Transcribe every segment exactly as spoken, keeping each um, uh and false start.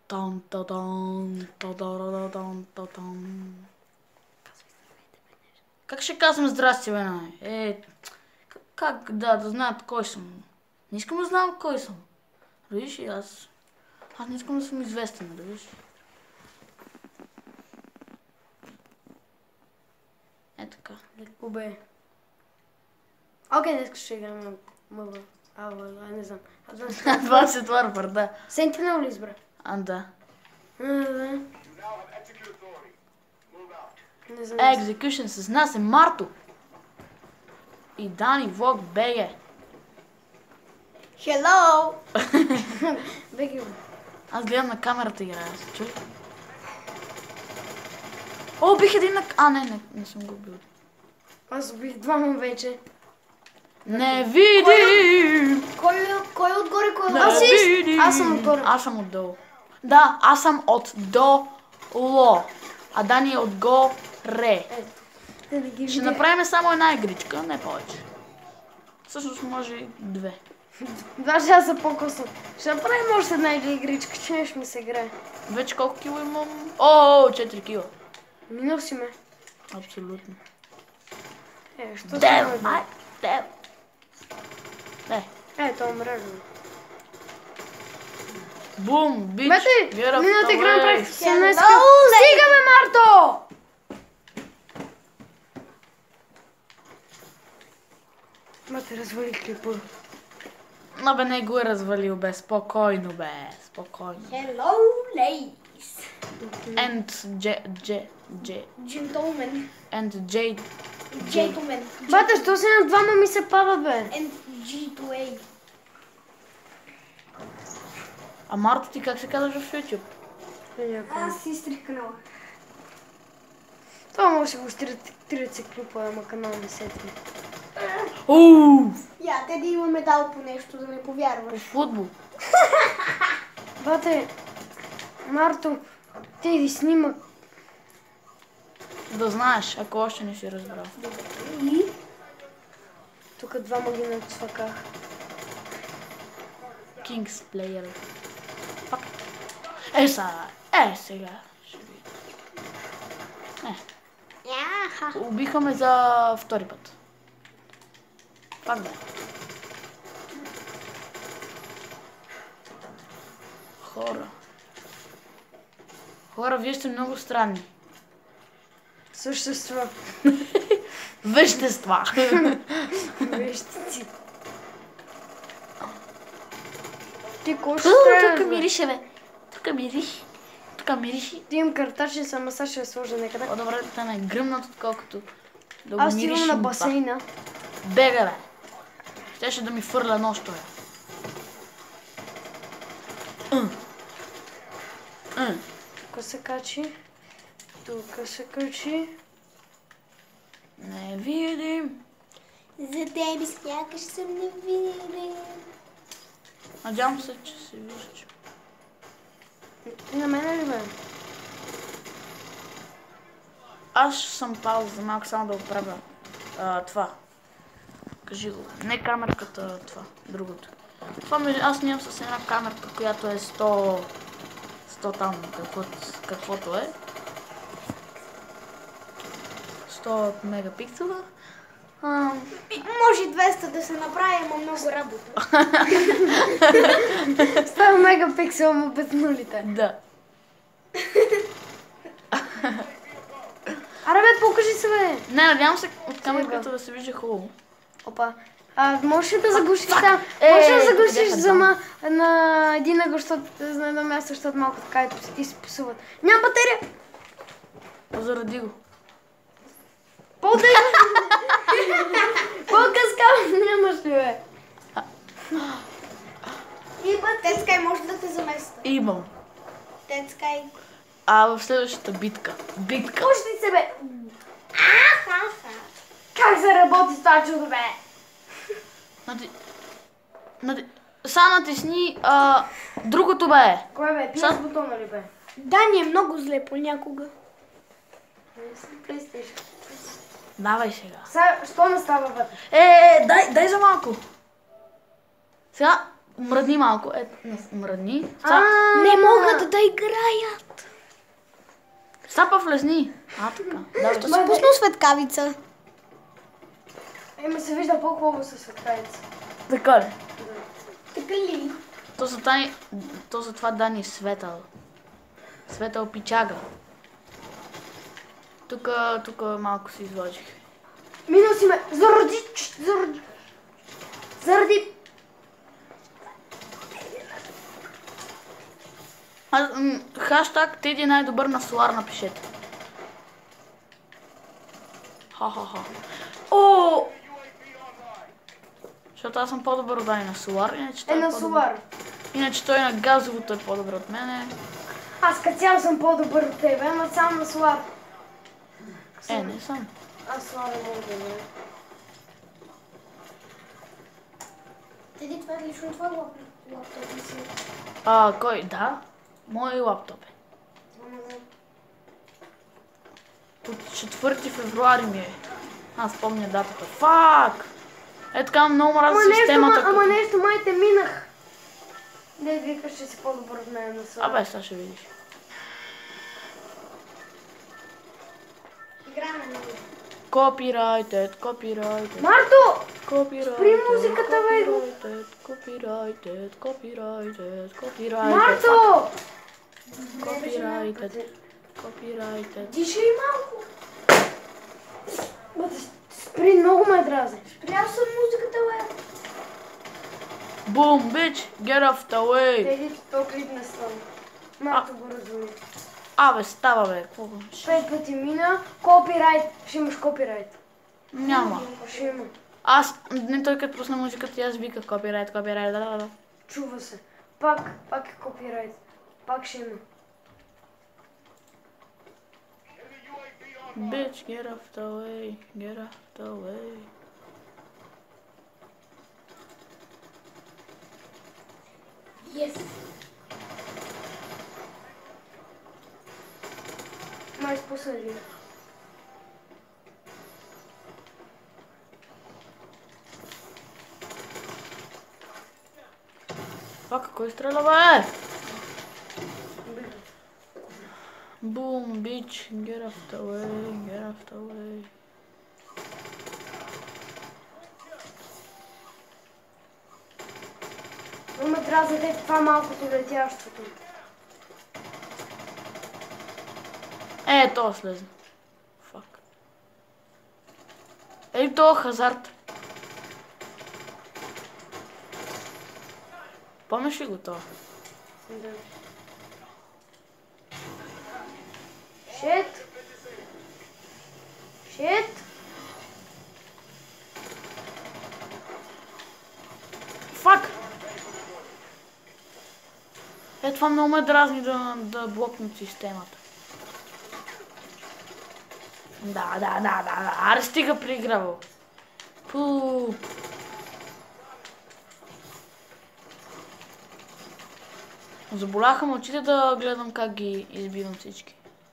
Тон, тон, тон, тон, тон, тон, тон, тон. Как ще казвам здрасти, бе, най? Е, как да, да знаят кой съм? Не искам да знам кой съм. Виж, аз... Аз не искам да съм известен, да виж. Е така. Леко бе. Окей, днес ще играем на мъва. А, не знам. двадесет варвар, да. Сентинел ли избра? А, да. А, да. Не знам. Execution с нас е Марто. И Дани Влог БГ. Hello! Беги, бе. Аз гледам на камерата играя, се чуй. О, бих един на... А, не, не, не съм го бил. Аз убих двама вече. Не видим! Кой, кой е отгоре, кой е Не отгоре? Аз си- видим! аз съм отгоре. Аз съм отдолу. Да, аз съм от до ло. А Дани е отгоре. Те да ги Ще видя. направим само една игричка, не повече. Всъщност може и две. Два часа по-късно. Ще направим още една игричка, че нещо ми се играе. Вече колко кило имам? О, четири кила. Минал си ме. Абсолютно. Е, що Дев, става? май, дев. Не. Е, то умре. Бум, бич. Бете, get off миналата the игра way. направих седемнайсет. Hello, Стигаме, Марто! Ма те развали клипа. Но бе, не го е развалил, бе. Спокойно, бе. Спокойно. Hello, ladies. And J, J, J, Gentlemen. and J, Gentlemen. Бате, що се на двама ми се пада, бе? And G to A. А Марто ти как се казваш в YouTube? Аз си изтрих канала. Това може да го стират тридесет клипа, ама канал не сетви. Ууу, Я, те да има медал по нещо, да не по повярваш. футбол. Бате, Марто, те иди снимак. Да знаеш, ако още не си разбрал. И? Тук двама ги нацваках. Kings player. Пак. Е, сега. Е, сега. Ще видим. Е, Яха. убиха ме за втори път. Пак да. Хора. Хора, вие сте много странни. Същества. Вещества. Вижте си. Ти кой ще Тук стреляш, бе? мирише, бе. Тук мириши. Тук мириши. Ти имам картачи, само сега ще я сложа някъде. По-добре да не е гръмнат, отколкото да го Аз мириши. стигам на това. басейна. Бега, бе. Щеше да ми фърля нощ, бе. М. М. Тук се качи. Тук се качи. Не видим. За тебе сякаш съм невидим. Надявам се, че се виждаш. Ти на мен ли, бе? Аз ще съм пауза за малко само да оправя а, това. Кажи го. Не камерката, това. Другото. Това между... Аз нямам с една камерка, която е сто... сто там, каквото, каквото е. сто мегапиксела. А, Може двеста да се направи, ама много работа. Става мегапиксел, му без нулите. да. Аре, бе, покажи се, бе! Не, надявам се от камерката да се вижда хубаво. Опа. А, можеш ли да заглушиш fuck! там? Е, Можеш ли да тук заглушиш бяха за ма, на един ъгъл, защото на едно място, защото малко така и ти се псуват. Няма батерия! Заради го. По-дъжно! По-къскал нямаш ли, бе? И ба, Тецкай може да те замества. Имам. Тецкай. А в следващата битка. Битка. Пушти се, бе! Аха. Как се работи с това чудо, бе? Нати... Нати... Са натисни а, другото, бе. Кое, бе? Пия Са- с бутона ли, бе? Дани е много зле понякога. Не съм PlayStation. Давай сега. Сега, що не става вътре? Е, дай, дай за малко. Сега, Мръдни малко. Е, мръдни. А, Не могат да играят. Сапа влезни. А, така. Да, Ще си пуснал светкавица. Еми се вижда по-хубаво със светкавица. така ли? Така ли? То за, тани, то за това Дани е светъл. Светъл пичага. Тук, тук малко се изложих. Минал си ме заради... Заради... Заради... А, м, хаштаг Теди е най-добър на Солар напишете. Ха-ха-ха. О! Защото аз съм по-добър от Дани на Солар, иначе Е той е на по-добър. Солар. Иначе той на газовото е по-добър от мене. Аз като цяло съм по-добър от тебе, ама само на Солар. Е, не съм. Аз Солар не мога да бъде. Теди, това е лично твой лаптоп ли си? А, кой? Да. Мой лаптоп е. От четвърти февруари ми е. Аз помня датата. Фак! Е така много мразя Ама нещо, системата. ма, ама като- нещо май те минах. Не викаш, че си по-добър от мен на Солар. Абе, сега ще видиш. Играме на него. Копирайтед, копирайтед. Марто! Копирайтед. Спри музиката, бе, го. Копирайтед, копирайтед, копирайтед, копирайтед. Марто! Копирайтед, копирайтед. Тише и малко. Бате, спри, много ме дразни. Спрял съм музиката, бе. Boom, bitch, get off the way. Теди, то клип не става. Марто го разуми. Абе, става бе, какво го? Пет пъти мина, копирайт. Ще имаш копирайт. Няма. Ще има. Аз, не той като пусна музиката, аз виках копирайт, копирайт, да, да, да. Чува се. Пак, пак е копирайт. Пак ще има. Bitch, get off the way, get off the way. Yes. Май спосъди. Пак, кой стреля, бе? Boom, bitch, get off the way, get off the way. Но ме дразни те това малкото летящото. Е, то слезна. Фак. Ей, то хазарт. Помниш ли го това? Да. Шит. Шит. Фак! Е, това много ме дразни да, да блокнат системата. Да, да, да, да, да. Аре, стига приигравал. Пу. Заболяха ме очите да гледам как ги избивам всички.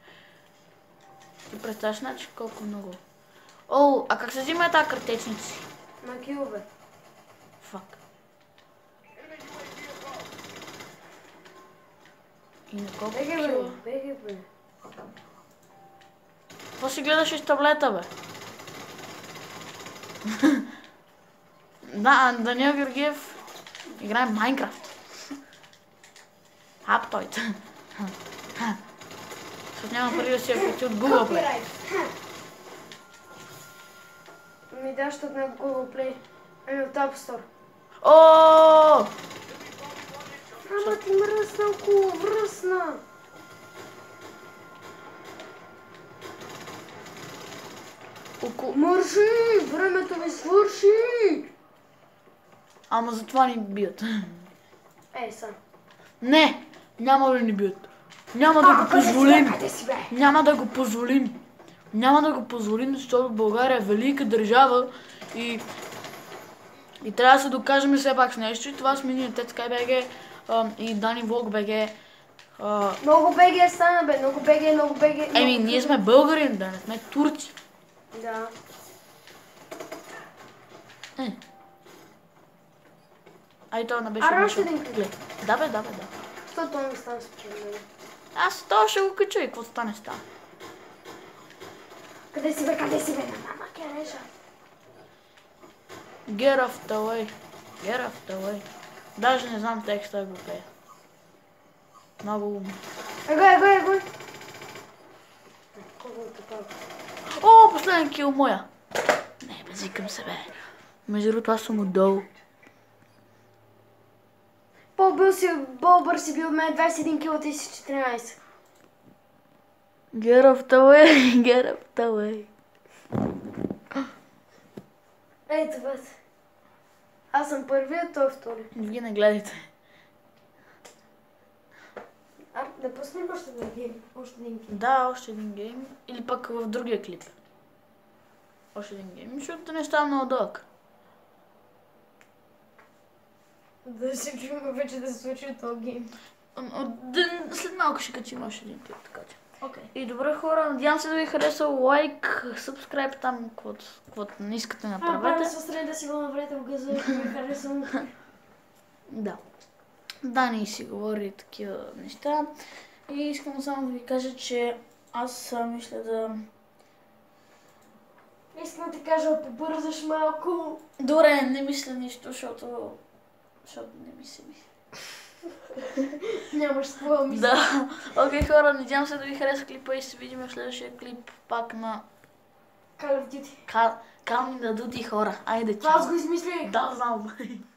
Ти представяш, значи колко много. О, а как се взима тази картечница си? На килове. Фак. И на колко Беги, бе. кила? Беги, бе. Какво си гледаш из таблета, бе? Да, Даниел Георгиев играе Майнкрафт. Аптойт. Защото няма пари да си я плати от Google Play. Копирайт. Ми даш от него Google Play. Ами от App Store. О! Ама ти мръсна около, връсна. Около... Мърши! Времето ми свърши! Ама затова ни бият. Ей, са. Не! Няма да ни бият. Няма да го позволим. Къде си, бе? Няма да го позволим. Няма да го позволим, защото България е велика държава и и трябва да се докажем все пак с нещо. И това сме ние, TEDSKY.BG и Дани Влог БГ. А, Много беги е стана, бе. Много беги, много беги. Еми, много- ние сме българи, да не сме турци. Да. Е. Ай, това не беше Аре, още мишъл. един клип. Глед. Да бе, да бе, да. Що това не става спечелено? Аз това ще го кача и какво стане става. Къде си бе, къде си бе? Мама, кережа. Get off the way. Get off the way. Даже не знам текста го пея. Много умно. Его, его, его. О, последен кил моя. Не, базикам се бе. Между другото аз съм отдолу. По-бил си, по-бърз си бил от мен, двайсет и един кила, ти си четиринайсет. Get off the way, get off the way. Ето бе. Аз съм първият, той е втори. Вие не гледайте. А, да пуснем още един гейм. Още един гейм. Да, още един гейм. Или пък в другия клип. Още един гейм, защото не става много дълъг. Да се чуем вече да се случи този гейм. Ден- След малко ще качим още един клип, така че. Окей. И добре хора, надявам се да ви хареса, лайк, сабскрайб там, каквото, каквото не искате А, правя направете. се сред да си го направите в газа, ако ми харесвам. Да. Дани си говори такива неща. И искам само да ви кажа, че аз а, мисля да... Искам да ти кажа, побързаш малко. Добре, не мисля нищо, защото... Защото не ми се мисли. Нямаш с какво мисля. Да. Окей хора, надявам се да ви хареса клипа и се видим в следващия клип пак на Call of Duty. Call, Call Me The Duty хора. Айде, Това аз чао. го измислих. Да, знам.